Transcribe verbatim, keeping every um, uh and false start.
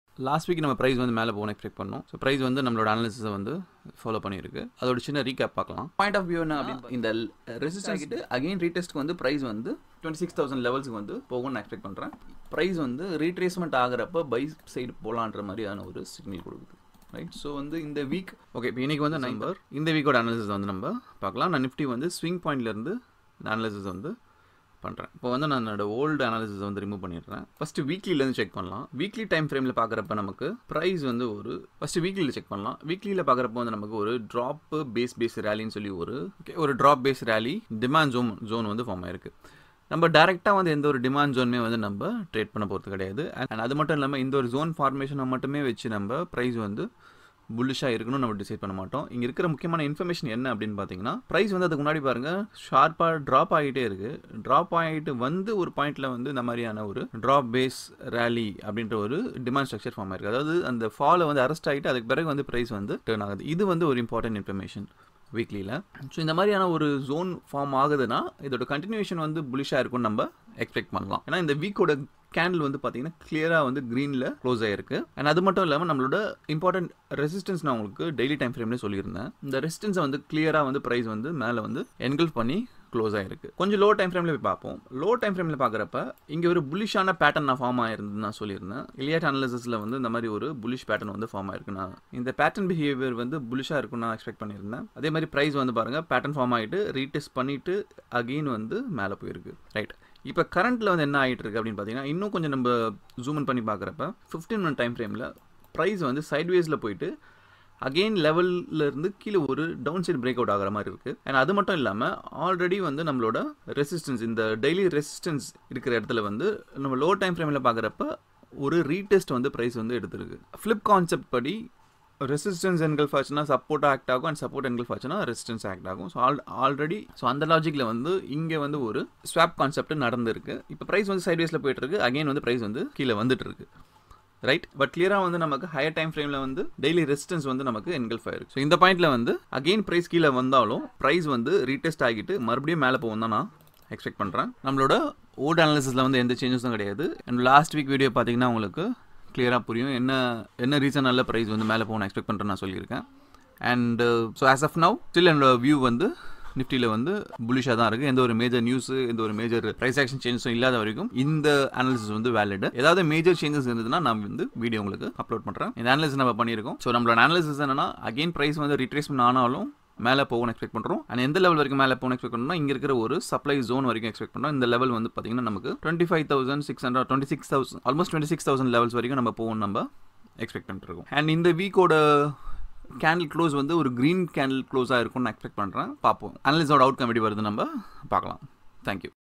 Last week நம்ம price வந்து மேலே போகணும் எக்ஸ்பெக்ட் பண்ணோம். ஸோ ப்ரைஸ் வந்து நம்மளோட அனாலிசிஸை வந்து ஃபாலோ பண்ணியிருக்கு. அதோட சின்ன ரீகேப் பார்க்கலாம். பாயிண்ட் ஆஃப் வியூ என்ன அப்படின்னு இந்த ரெசிஸ்டன்ஸ் ஆகிட்டு அகைன் ரீடெஸ்ட்க்கு வந்து ப்ரைஸ் வந்து டுவெண்ட்டி சிக்ஸ் தௌசண்ட் லெவல்ஸுக்கு வந்து போகும்னு நான் எக்ஸ்பெக்ட் பண்ணுறேன். ப்ரைஸ் வந்து ரீட்ரேஸ்மெண்ட் ஆகிறப்ப பை சைடு போகலான்ற மாதிரியான ஒரு சிக்னல் கொடுக்குது. ரைட். ஸோ வந்து இந்த வீக் ஓகே இப்போ இன்றைக்கி வந்து நம்பர் இந்த வீக்கோட அனாலிசிஸ் வந்து நம்ம பார்க்கலாம். நான் நிஃப்டி வந்து ஸ்விங் பாயிண்ட்லேருந்து இந்த அனாலிசிஸ் வந்து பண்ணுறேன். இப்போ வந்து நான் என்னோட ஓல்டு அனாலிசிஸ் வந்து ரிமூவ் பண்ணிடுறேன். ஃபஸ்ட்டு வீக்லிலேருந்து செக் பண்ணலாம். வீக்லி டைம் ஃப்ரேமில் பார்க்குறப்ப நமக்கு ப்ரைஸ் வந்து ஒரு ஃபஸ்ட்டு வீக்லியில் செக் பண்ணலாம். வீக்லியில் பார்க்குறப்ப வந்து நமக்கு ஒரு ட்ராப்பு பேஸ் பேஸ் ரேலின்னு சொல்லி ஒரு ஓகே ஒரு drop base rally demand zone zone வந்து ஃபார்ம் ஆயிருக்கு. நம்ம டேரெக்டாக வந்து எந்த ஒரு டிமாண்ட் ஜோனுமே வந்து நம்ம ட்ரேட் பண்ண போகிறது கிடையாது. அண்ட் அது மட்டும் இல்லாமல் இந்த ஒரு ஜோன் ஃபார்மேஷனை மட்டுமே வச்சு நம்ம ப்ரைஸ் வந்து புல்லிஷாக இருக்கணும்னு நம்ம டிசைட் பண்ண மாட்டோம். இங்கே இருக்கிற முக்கியமான இன்ஃபர்மேஷன் என்ன அப்படின்னு பார்த்தீங்கன்னா, ப்ரைஸ் வந்து அதுக்கு முன்னாடி பாருங்கள் ஷார்ப்பாக ட்ராப் ஆகிட்டே இருக்குது. ட்ராப் ஆகிட்டு வந்து ஒரு பாயிண்டில் வந்து இந்த மாதிரியான ஒரு ட்ராப் பேஸ் ரேலி அப்படின்ற ஒரு டிமாண்ட் ஸ்ட்ரக்சர் ஃபார்ம் ஆயிருக்கு. அதாவது அந்த ஃபாலை வந்து அரெஸ்ட் ஆகிட்டு அதுக்கு பிறகு வந்து ப்ரைஸ் வந்து டர்ன் ஆகுது. இது வந்து ஒரு இம்பார்ட்டன்ட் இன்ஃபர்மேஷன் வீக்லியில். ஸோ இந்த மாதிரியான ஒரு ஜோன் ஃபார்ம் ஆகுதுன்னா இதோட கண்டினியூஷன் வந்து புல்லிஷாக இருக்கும்னு நம்ம எக்ஸ்பெக்ட் பண்ணலாம். ஏன்னா இந்த வீக்கோட கேண்டில் வந்து பார்த்தீங்கன்னா கிளியராக வந்து க்ரீனில் க்ளோஸ் ஆகிருக்கு. அண்ட் அது மட்டும் இல்லாமல் நம்மளோட இம்பார்ட்டன்ட் ரெசிஸ்டன்ஸ் நான் உங்களுக்கு டெய்லி டைம் ஃப்ரேம்லேயே சொல்லியிருந்தேன். இந்த ரெசிஸ்டன்ஸை வந்து கிளியராக வந்து ப்ரைஸ் வந்து மேலே வந்து என்கல்ஃப் பண்ணி க்ளோஸ் ஆகிருக்கு. கொஞ்சம் லோ டைம் ஃப்ரேமில் போய் பார்ப்போம். லோ டைம் ஃப்ரேமில் பார்க்குறப்ப இங்கே ஒரு புல்லிஷான பேட்டர்ன் நான் ஃபார்ம் ஆகிருந்து நான் சொல்லியிருந்தேன். இலியாட் அனாலிசிஸில் வந்து இந்த மாதிரி ஒரு புல்லிஷ் பேட்டர்ன் வந்து ஃபார்ம் ஆகிருக்குண்ணா. இந்த பேட்டர்ன் பிஹேவியர் வந்து புல்லிஷாக இருக்குன்னு நான் எக்ஸ்பெக்ட் பண்ணியிருந்தேன். அதே மாதிரி ப்ரைஸ் வந்து பாருங்கள் பேட்டர்ன் ஃபார்ம் ஆகிட்டு ரீடெஸ்ட் பண்ணிவிட்டு அகெயின் வந்து மேலே போயிருக்கு. ரைட். இப்போ கரண்ட்டில் வந்து என்ன ஆகிட்டு இருக்கு அப்படின்னு பார்த்தீங்கன்னா, இன்னும் கொஞ்சம் நம்ம ஜூம் பண்ணி பார்க்குறப்ப ஃபிஃப்டீன் மினிட் டைம் ஃப்ரேமில் ப்ரைஸ் வந்து சைட்வேஸில் போயிட்டு அகெயின் லெவலில் இருந்து கீழே ஒரு டவுன் சைட் பிரேக் அவுட் ஆகிற மாதிரி இருக்குது. அண்ட் அது மட்டும் இல்லாமல் ஆல்ரெடி வந்து நம்மளோட ரெசிஸ்டன்ஸ் இந்த டெய்லி ரெசிஸ்டன்ஸ் இருக்கிற இடத்துல வந்து நம்ம லோ டைம் ஃப்ரேமில் பார்க்குறப்ப ஒரு ரீடெஸ்ட் வந்து ப்ரைஸ் வந்து எடுத்துருக்கு. ஃப்ளிப் கான்செப்ட் படி ரெசிஸ்டன்ஸ் என்கல்ஃப் ஆச்சுன்னா சப்போர்ட் ஆக்ட் ஆகும், அண்ட் சப்போர்ட் என்கல்ஃப் ஆச்சுன்னா ரெசிஸ்டன்ஸ் ஆக்ட் ஆகும். ஸோ ஆல் ஆல்ரெடி ஸோ அந்த லாஜிக்கில் வந்து இங்கே வந்து ஒரு ஸ்வாப் கான்செப்ட் நடந்திருக்கு. இப்போ ப்ரைஸ் வந்து சைட்வேஸில் போயிட்டு இருக்கு. அகைன் வந்து ப்ரைஸ் வந்து கீழே வந்துட்டு இருக்கு. ரைட். பட் கிளியராக வந்து நமக்கு ஹையர் டைம் ஃப்ரேமில் வந்து டெய்லி ரெசிஸ்டன்ஸ் வந்து நமக்கு என்கல்ஃப் ஆயிருக்கு. ஸோ இந்த பாயிண்ட்ல வந்து அகெயின் ப்ரைஸ் கீழே வந்தாலும் ப்ரைஸ் வந்து ரீடெஸ்ட் ஆகிட்டு மறுபடியும் மேலே போகும் தான் நான் எக்ஸ்பெக்ட் பண்ணுறேன். நம்மளோட ஓல்டு அனாலிசிஸில் வந்து எந்த சேஞ்சஸும் கிடையாது. அண்ட் லாஸ்ட் வீக் வீடியோ பார்த்தீங்கன்னா உங்களுக்கு கிளியராக புரியும் என்ன என்ன ரீசனால ப்ரைஸ் வந்து மேலே போகணும் எக்ஸ்பெக்ட் பண்ணுறேன் நான் சொல்லியிருக்கேன். And so as of now still என்னோட வியூ வந்து நிஃப்டியில் வந்து புல்லிஷாக தான் இருக்குது. எந்த ஒரு மேஜர் நியூஸு எந்த ஒரு மேஜர் ப்ரைஸ் ஆக்ஷன் சேஞ்சஸும் இல்லாத வரைக்கும் இந்த அனாலிசிஸ் வந்து வேலிட். ஏதாவது மேஜர் சேஞ்சஸ் இருந்ததுன்னா நான் வந்து வீடியோ உங்களுக்கு அப்லோட் பண்ணுறேன். இந்த அனாலிசிஸ் நம்ம பண்ணியிருக்கோம். ஸோ நம்மளோட அனாலிசிஸ் என்னன்னா அகெயின் ப்ரைஸ் வந்து ரிட்ரேஸ்மெண்ட் ஆனாலும் மேலே போகணும் எக்ஸ்பெக்ட் பண்ணுறோம். அண்ட் எந்த லெவல் வரைக்கும் மேலே போகணும் எக்ஸ்பெக்ட் பண்ணோம்னா இங்கே இருக்கிற ஒரு சப்ளை ஜோன் வரைக்கும் எக்ஸ்பெக்ட் பண்ணுறோம். இந்த லெவல் வந்து பார்த்தீங்கன்னா நமக்கு twenty five thousand six hundred twenty six thousand almost twenty six thousand levels வரைக்கும் நம்ம போகணும் நம்ம எக்ஸ்பெக்ட் பண்ணிட்டு இருக்கோம். அண்ட் இந்த வீக்கோட கேண்டில் க்ளோஸ் வந்து ஒரு க்ரீன் கேண்டில் க்ளோஸாக இருக்கும்னு நான் எக்ஸ்பெக்ட் பண்ணுறேன். பார்ப்போம் அனலிஸோட அவுட்கம் எப்படி வருது நம்ம பார்க்கலாம். தேங்க்யூ.